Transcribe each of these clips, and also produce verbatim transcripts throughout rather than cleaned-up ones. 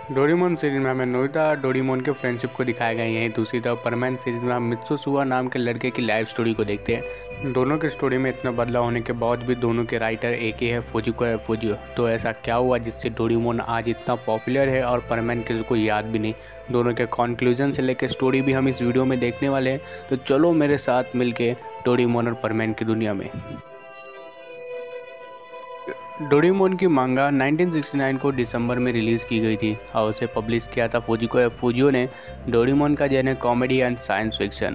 Doraemon series में हमें Nobita और डोरेमोन के फ्रेंडशिप को दिखाया गया है। यहीं दूसरी तरफ परमैन सीरीज में हम मित्सुसुआ नाम के लड़के की लाइफ स्टोरी को देखते हैं। दोनों की स्टोरी में इतना बदलाव होने के बाद भी दोनों के राइटर एक ही है, फुजिको है फुजियो। तो ऐसा क्या हुआ जिससे डोरेमोन आज इतना पॉपुलर है और परमैन किसी को याद भी नहीं। दोनों के कंक्लूजन से लेकर स्टोरी भी हम इस वीडियो में देखने वाले हैं। तो चलो मेरे साथ मिलके डोरेमोन और परमैन की दुनिया में। डोरेमोन की मांगा नाइनटीन सिक्सटी नाइन को दिसंबर में रिलीज़ की गई थी और उसे पब्लिश किया था फुजिको फुजियो ने। डोरेमोन का genre comedy and science fiction.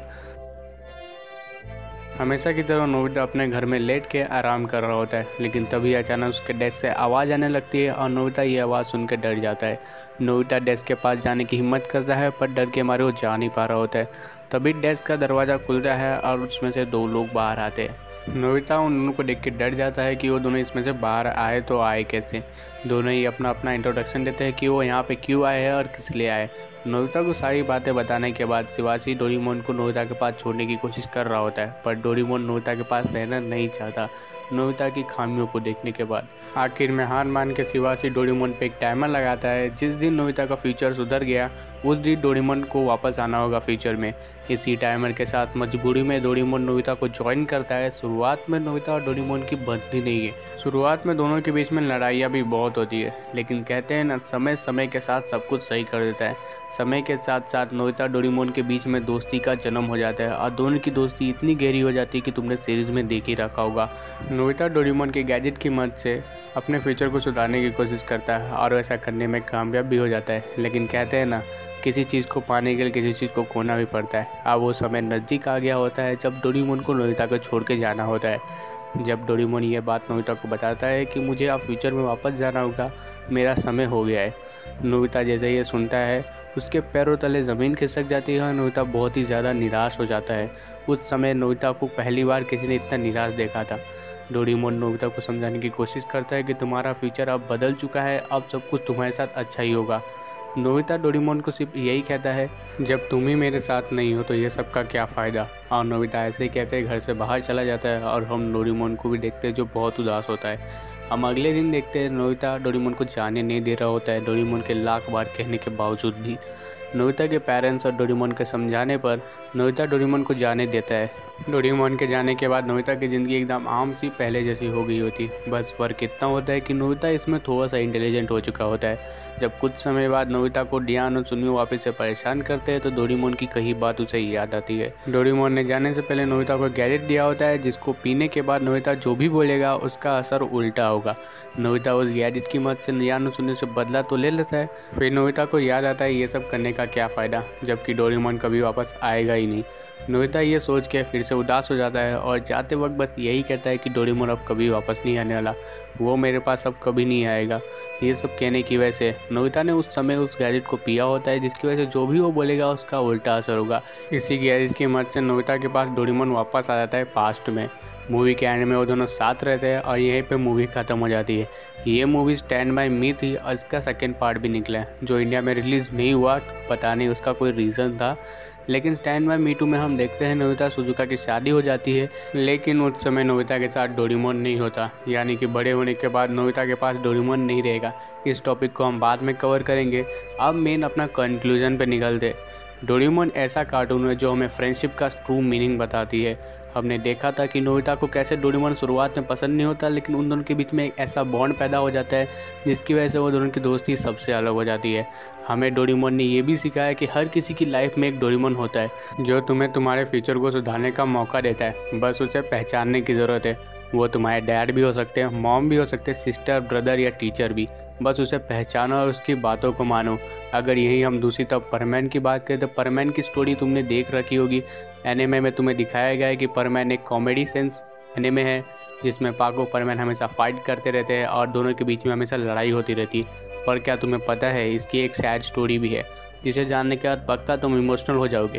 हमेशा की तरह नोबिता अपने घर में लेट के आराम कर रहा होता है, लेकिन तभी अचानक उसके डेस्क से आवाज़ आने लगती है और नोबिता ये आवाज़ सुनकर डर जाता है। नोबिता डेस्क के पास जाने की हिम्मत करता है, पर डर के मारे वो जा नहीं पा रहा होता है। तभी डेस्क का दरवाज़ा खुलता है और उसमें से दो लोग बाहर आते हैं। नोबिता उन दोनों को देख के डर जाता है कि वो दोनों इसमें से बाहर आए तो आए कैसे। दोनों ही अपना अपना इंट्रोडक्शन देते हैं कि वो यहाँ पे क्यों आए हैं और किस लिए आए। नोबिता को सारी बातें बताने के बाद शिवाशी डोरेमोन को नोबिता के पास छोड़ने की कोशिश कर रहा होता है, पर डोरेमोन नोबिता के पास रहना नहीं चाहता नोबिता की खामियों को देखने के बाद। आखिर में हार मान के शिवाशी डोरेमोन पे एक टाइमर लगाता है। जिस दिन नोबिता का फ्यूचर सुधर गया उस दिन डोरेमोन को वापस आना होगा फ्यूचर में। इसी टाइमर के साथ मजबूरी में डोरेमोन नोबिता को ज्वाइन करता है। शुरुआत में नोबिता और डोरेमोन की बनती नहीं है। शुरुआत में दोनों के बीच में लड़ाइयाँ भी बहुत होती है, लेकिन कहते हैं ना, समय समय के साथ सब कुछ सही कर देता है। समय के साथ साथ नोबिता डोरेमोन के बीच में दोस्ती का जन्म हो जाता है और दोनों की दोस्ती इतनी गहरी हो जाती है कि तुमने सीरीज़ में देख ही रखा होगा। नोबिता डोरेमोन के गैजेट की मदद से अपने फ्यूचर को सुधारने की कोशिश करता है और ऐसा करने में कामयाब भी हो जाता है। लेकिन कहते हैं ना, किसी चीज़ को पाने के लिए किसी चीज़ को खोना भी पड़ता है। अब वो समय नज़दीक आ गया होता है जब डोरेमोन को नोबिता को छोड़ के जाना होता है। जब डोरेमोन ये बात नोबिता को बताता है कि मुझे अब फ्यूचर में वापस जाना होगा, मेरा समय हो गया है। नोबिता जैसे ये सुनता है उसके पैरों तले ज़मीन खिसक जाती है और नोबिता बहुत ही ज़्यादा निराश हो जाता है। उस समय नोबिता को पहली बार किसी ने इतना निराश देखा था। डोरेमोन नोबिता को समझाने की कोशिश करता है कि तुम्हारा फ्यूचर अब बदल चुका है, अब सब कुछ तुम्हारे साथ अच्छा ही होगा। नोबिता डोरेमोन को सिर्फ यही कहता है, जब तुम ही मेरे साथ नहीं हो तो ये सब का क्या फ़ायदा। और नोबिता ऐसे ही कहते हैं घर से बाहर चला जाता है और हम डोरेमोन को भी देखते हैं जो बहुत उदास होता है। हम अगले दिन देखते हैं नोबिता डोरेमोन को जाने नहीं दे रहा होता है, डोरेमोन के लाख बार कहने के बावजूद भी। नोबिता के पेरेंट्स और डोरेमोन के समझाने पर नोबिता डोरेमोन को जाने देता है। डोरेमोन के जाने के बाद नोबिता की ज़िंदगी एकदम आम सी पहले जैसी हो गई होती। बस फर्क इतना होता है कि नोबिता इसमें थोड़ा सा इंटेलिजेंट हो चुका होता है। जब कुछ समय बाद नोबिता को डियान और सुनियो वापस से परेशान करते हैं तो डोरेमोन की कही बात उसे याद आती है। डोरेमोन ने जाने से पहले नोबिता को गैजेट दिया होता है जिसको पीने के बाद नोबिता जो भी बोलेगा उसका असर उल्टा होगा। नोबिता उस गैजेट की मदद से डियान और सुनियो से बदला तो ले लेता है। फिर नोबिता को याद आता है ये सब करने का क्या फ़ायदा, जबकि डोरेमोन कभी वापस आएगा ही नहीं। नोबिता ये सोच के फिर से उदास हो जाता है और जाते वक्त बस यही कहता है कि डोरेमोन अब कभी वापस नहीं आने वाला, वो मेरे पास अब कभी नहीं आएगा। ये सब कहने की वजह से नोबिता ने उस समय उस गैजेट को पिया होता है, जिसकी वजह से जो भी वो बोलेगा उसका उल्टा असर होगा। इसी गैजेट की मदद से नोबिता के पास डोरेमोन वापस आ जाता है पास्ट में। मूवी के एंड में वो दोनों साथ रहते हैं और यहीं पे मूवी ख़त्म हो जाती है। ये मूवी स्टैंड बाय मी थी और इसका सेकेंड पार्ट भी निकला है जो इंडिया में रिलीज़ नहीं हुआ, पता नहीं उसका कोई रीज़न था। लेकिन स्टैंड बाय मी टू में हम देखते हैं नोबिता सुजुका की शादी हो जाती है, लेकिन उस समय नोबिता के साथ डोरेमोन नहीं होता, यानी कि बड़े होने के बाद नोबिता के पास डोरेमोन नहीं रहेगा। इस टॉपिक को हम बाद में कवर करेंगे। अब मेन अपना कंक्लूजन पे निकलते। डोरेमोन ऐसा कार्टून है जो हमें फ्रेंडशिप का ट्रू मीनिंग बताती है। हमने देखा था कि नोबिता को कैसे डोरेमोन शुरुआत में पसंद नहीं होता, लेकिन उन दोनों के बीच में एक ऐसा बॉन्ड पैदा हो जाता है जिसकी वजह से वो दोनों की दोस्ती सबसे अलग हो जाती है। हमें डोरेमोन ने ये भी सिखाया कि हर किसी की लाइफ में एक डोरेमोन होता है जो तुम्हें तुम्हारे फ्यूचर को सुधारने का मौका देता है, बस उसे पहचानने की ज़रूरत है। वो तुम्हारे डैड भी हो सकते हैं, मॉम भी हो सकते हैं, सिस्टर, ब्रदर या टीचर भी। बस उसे पहचानो और उसकी बातों को मानो। अगर यही हम दूसरी तरफ परमैन की बात करें तो परमैन की स्टोरी तुमने देख रखी होगी। एनिमे में तुम्हें दिखाया गया है कि परमैन एक कॉमेडी सेंस एनिमे है जिसमें पाको परमैन हमेशा फाइट करते रहते हैं और दोनों के बीच में हमेशा लड़ाई होती रहती है। पर क्या तुम्हें पता है इसकी एक सैड स्टोरी भी है, जिसे जानने के बाद पक्का तुम इमोशनल हो जाओगे।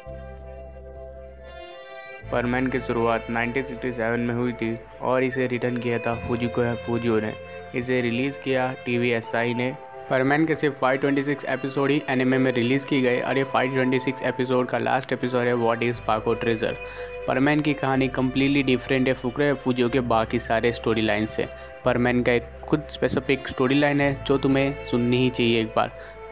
परमैन की शुरुआत नाइनटीन सिक्सटी सेवन में हुई थी और इसे रिटर्न किया था फुजिको फुजियो ने। इसे रिलीज़ किया टीवीएसआई ने। परमैन के सिर्फ फाइव ट्वेंटी सिक्स एपिसोड ही एनिमे में रिलीज़ की गई और ये फाइव ट्वेंटी सिक्स एपिसोड का लास्ट एपिसोड है what is Pako treasure. Perman की कहानी कम्प्लीटली डिफरेंट है फुकरे फुजियो के बाकी सारे स्टोरी लाइन से। परमैन का एक खुद स्पेसिफिक स्टोरी लाइन है जो तुम्हें सुननी ही चाहिए एक बार।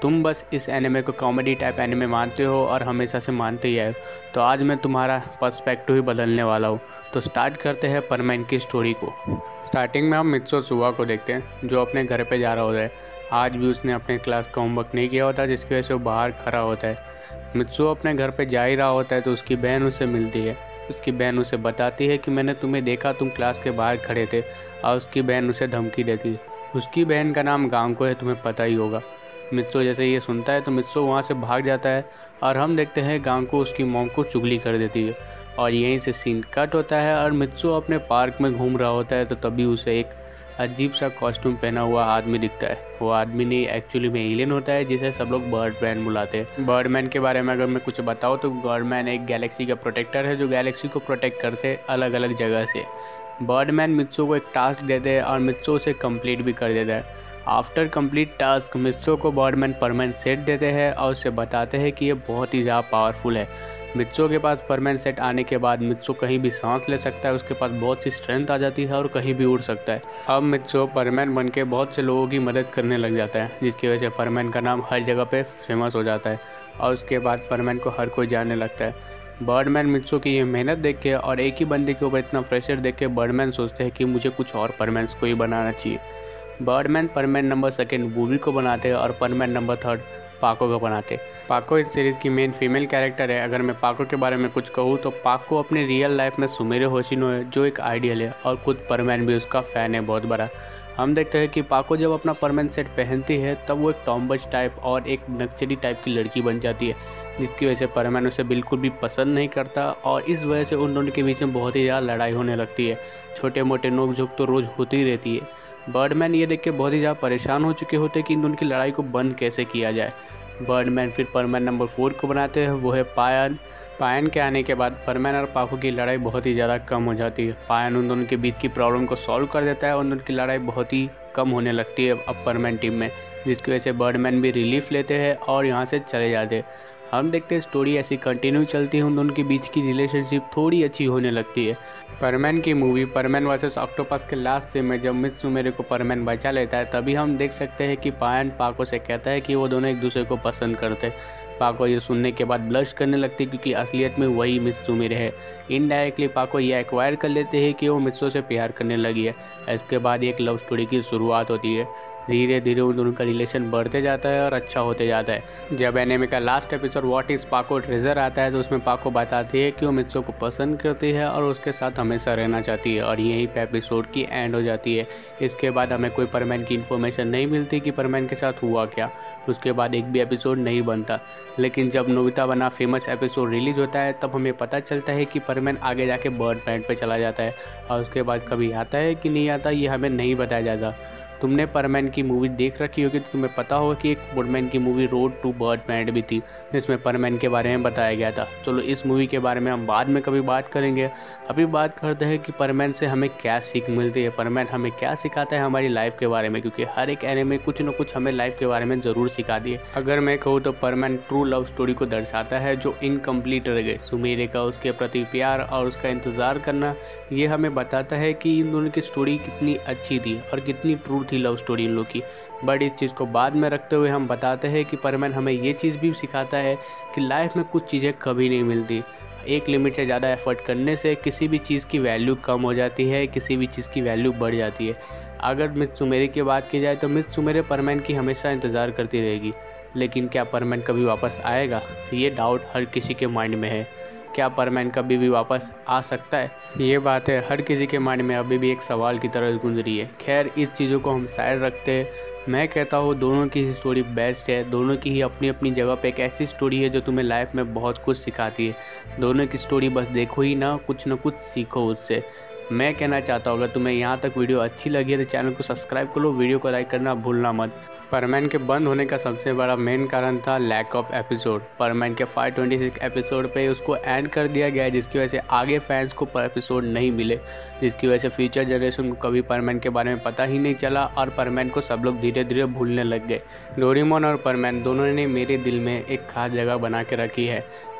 तुम बस इस एनिमे को कॉमेडी टाइप एनिमे मानते हो और हमेशा से मानते ही आए हो, तो आज मैं तुम्हारा पर्सपेक्टिव ही बदलने वाला हूँ। तो स्टार्ट करते हैं परमैन की स्टोरी को। स्टार्टिंग में हम मित्सो सुवा को देखते हैं जो अपने घर पे जा रहा होता है। आज भी उसने अपने क्लास का होमवर्क नहीं किया होता, जिसकी वजह से वो बाहर खड़ा होता है। मित्सो अपने घर पे जा ही रहा होता है तो उसकी बहन उससे मिलती है। उसकी बहन उसे बताती है कि मैंने तुम्हें देखा, तुम क्लास के बाहर खड़े थे, और उसकी बहन उसे धमकी देती है। उसकी बहन का नाम गांको है, तुम्हें पता ही होगा। मित्सो जैसे ये सुनता है तो मित्सो वहाँ से भाग जाता है और हम देखते हैं गांको उसकी मॉम को चुगली कर देती है। और यहीं से सीन कट होता है और मित्सो अपने पार्क में घूम रहा होता है तो तभी उसे एक अजीब सा कॉस्ट्यूम पहना हुआ आदमी दिखता है। वो आदमी नहीं, एक्चुअली में एलियन होता है, जिसे सब लोग बर्डमैन बुलाते हैं। बर्डमैन के बारे में अगर मैं कुछ बताऊँ तो बर्डमैन एक गैलेक्सी का प्रोटेक्टर है जो गैलेक्सी को प्रोटेक्ट करते हैं अलग अलग जगह से। बर्डमैन मित्सो को एक टास्क देते हैं और मित्सो उसे कंप्लीट भी कर देता है। आफ्टर कंप्लीट टास्क मित्सो को बर्डमैन परमानेंट सेट देते हैं और उसे बताते हैं कि ये बहुत ही ज़्यादा पावरफुल है। मित्सो के पास परमानेंट सेट आने के बाद मित्सो कहीं भी सांस ले सकता है, उसके पास बहुत सी स्ट्रेंथ आ जाती है और कहीं भी उड़ सकता है। अब मित्सो परमानेंट बन के बहुत से लोगों की मदद करने लग जाता है, जिसकी वजह से परमानेंट का नाम हर जगह पे फेमस हो जाता है और उसके बाद परमानेंट को हर कोई जानने लगता है। बर्डमैन मित्सो की ये मेहनत देख के और एक ही बंदे के ऊपर इतना प्रेशर देख के बर्डमैन सोचते हैं कि मुझे कुछ और परमानेंट्स को ही बनाना चाहिए। Birdman permanent number second Booby को बनाते हैं और परमानेंट नंबर थर्ड पाको को बनाते। पाको इस सीरीज़ की मेन फीमेल कैरेक्टर है। अगर मैं पाको के बारे में कुछ कहूँ तो पाको अपने रियल लाइफ में सुमेरे होशिनो है जो एक आइडियल है और खुद परमानेंट भी उसका फ़ैन है बहुत बड़ा। हम देखते हैं कि पाको जब अपना परमानेंट सेट पहनती है तब वो एक टॉम्बज टाइप और एक नक्सली टाइप की लड़की बन जाती है, जिसकी वजह से परमानेंट उसे बिल्कुल भी पसंद नहीं करता और इस वजह से उन दोनों के बीच में बहुत ही ज़्यादा लड़ाई होने लगती है। छोटे मोटे नोक झोंक तो रोज़ होती ही रहती है। बर्डमैन ये देख के बहुत ही ज़्यादा परेशान हो चुके होते हैं कि इन दोनों की लड़ाई को बंद कैसे किया जाए। बर्डमैन फिर परमानेंट नंबर फोर को बनाते हैं, वो है पायन। पायन के आने के बाद परमानेंट और पाको की लड़ाई बहुत ही ज़्यादा कम हो जाती है। पायन उन दोनों के बीच की प्रॉब्लम को सॉल्व कर देता है और उन दोनों की लड़ाई बहुत ही कम होने लगती है अब परमानेंट टीम में, जिसकी वजह से बर्डमैन भी रिलीफ लेते हैं और यहाँ से चले जाते हैं। हम देखते हैं स्टोरी ऐसी कंटिन्यू चलती है, उन दोनों के बीच की रिलेशनशिप थोड़ी अच्छी होने लगती है। परमैन की मूवी परमैन वर्सेस ऑक्टोपस के लास्ट सीन में जब मित्सो मेरे को परमैन बचा लेता है तभी हम देख सकते हैं कि पायन पाको से कहता है कि वो दोनों एक दूसरे को पसंद करते हैं। पाको ये सुनने के बाद ब्लश करने लगती है क्योंकि असलियत में वही मित्सो मेरे है। इनडायरेक्टली पाको ये एक्वायर कर लेते हैं कि वो मित्सो से प्यार करने लगी है। इसके बाद एक लव स्टोरी की शुरुआत होती है। धीरे धीरे उन दोनों का रिलेशन बढ़ते जाता है और अच्छा होते जाता है। जब एनिमे का last episode what is Pako treasure आता है तो उसमें पाको बताती है कि वो मित्सो को पसंद करती है और उसके साथ हमेशा रहना चाहती है और यहीं पे एपिसोड की एंड हो जाती है। इसके बाद हमें कोई परमैन की इन्फॉर्मेशन नहीं मिलती कि परमैन के साथ हुआ क्या। उसके बाद एक भी एपिसोड नहीं बनता, लेकिन जब नोबिता बना फेमस एपिसोड रिलीज होता है तब हमें पता चलता है कि परमैन आगे जाके बर्डमैन पे चला जाता है और उसके बाद कभी आता है कि नहीं आता ये हमें नहीं बताया जाता। तुमने परमैन की मूवी देख रखी होगी तो तुम्हें पता होगा कि एक बर्डमैन की मूवी रोड टू बर्डमैन भी थी जिसमें परमैन के बारे में बताया गया था। चलो इस मूवी के बारे में हम बाद में कभी बात करेंगे। अभी बात करते हैं कि परमैन से हमें क्या सीख मिलती है, परमैन हमें क्या सिखाता है हमारी लाइफ के बारे में, क्योंकि हर एक एनिमे कुछ न कुछ हमें लाइफ के बारे में ज़रूर सिखाती है। अगर मैं कहूँ तो परमैन ट्रू लव स्टोरी को दर्शाता है जो इनकम्प्लीट रह गए। सुमेरे का उसके प्रति प्यार और उसका इंतज़ार करना ये हमें बताता है कि इन दोनों की स्टोरी कितनी अच्छी थी और कितनी ट्रू थी लव स्टोरी इन लोग की। बट इस चीज़ को बाद में रखते हुए हम बताते हैं कि परमैन हमें ये चीज़ भी सिखाता है कि लाइफ में कुछ चीज़ें कभी नहीं मिलती। एक लिमिट से ज़्यादा एफर्ट करने से किसी भी चीज़ की वैल्यू कम हो जाती है, किसी भी चीज़ की वैल्यू बढ़ जाती है। अगर मित्सो मेरे की बात की जाए तो मित्सो मेरे परमैन की हमेशा इंतज़ार करती रहेगी, लेकिन क्या परमैन कभी वापस आएगा ये डाउट हर किसी के माइंड में है। क्या परमैन कभी भी वापस आ सकता है, ये बात है हर किसी के माइंड में अभी भी एक सवाल की तरह गूंज रही है। खैर इस चीज़ों को हम साइड रखते हैं। मैं कहता हूँ दोनों की स्टोरी बेस्ट है। दोनों की ही अपनी अपनी जगह पे एक ऐसी स्टोरी है जो तुम्हें लाइफ में बहुत कुछ सिखाती है। दोनों की स्टोरी बस देखो ही ना, कुछ ना कुछ सीखो उससे। मैं कहना चाहता हूँ अगर तुम्हें यहाँ तक वीडियो अच्छी लगी है तो चैनल को सब्सक्राइब करो, वीडियो को लाइक करना भूलना मत। परमैन के बंद होने का सबसे बड़ा मेन कारण था लैक ऑफ एपिसोड। परमैन के फाइव ट्वेंटी सिक्स एपिसोड पे उसको एंड कर दिया गया है, जिसकी वजह से आगे फैंस को पर एपिसोड नहीं मिले, जिसकी वजह से फ्यूचर जनरेशन को कभी परमैन के बारे में पता ही नहीं चला और परमैन को सब लोग धीरे धीरे भूलने लग गए। डोरेमोन और परमैन दोनों ने मेरे दिल में एक खास जगह बना के रखी है।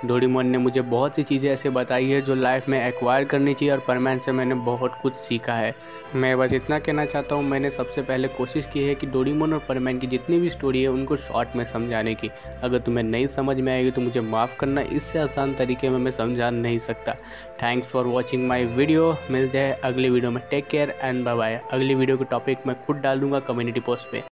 डोरेमोन ने मुझे बहुत सी चीज़ें ऐसे बताई है जो लाइफ में एक्वायर करनी चाहिए और परमैन से मैंने बहुत कुछ सीखा है। मैं बस इतना कहना चाहता हूँ, मैंने सबसे पहले कोशिश की है कि डोरेमोन और परमैन की जितनी भी स्टोरी है उनको शॉर्ट में समझाने की। अगर तुम्हें नहीं समझ में आएगी तो मुझे माफ़ करना, इससे आसान तरीके में मैं समझा नहीं सकता। Thanks for watching my video. मिलते हैं अगली वीडियो में। Take care and bye bye. अगली वीडियो का टॉपिक मैं खुद डाल दूँगा कम्युनिटी पोस्ट पे।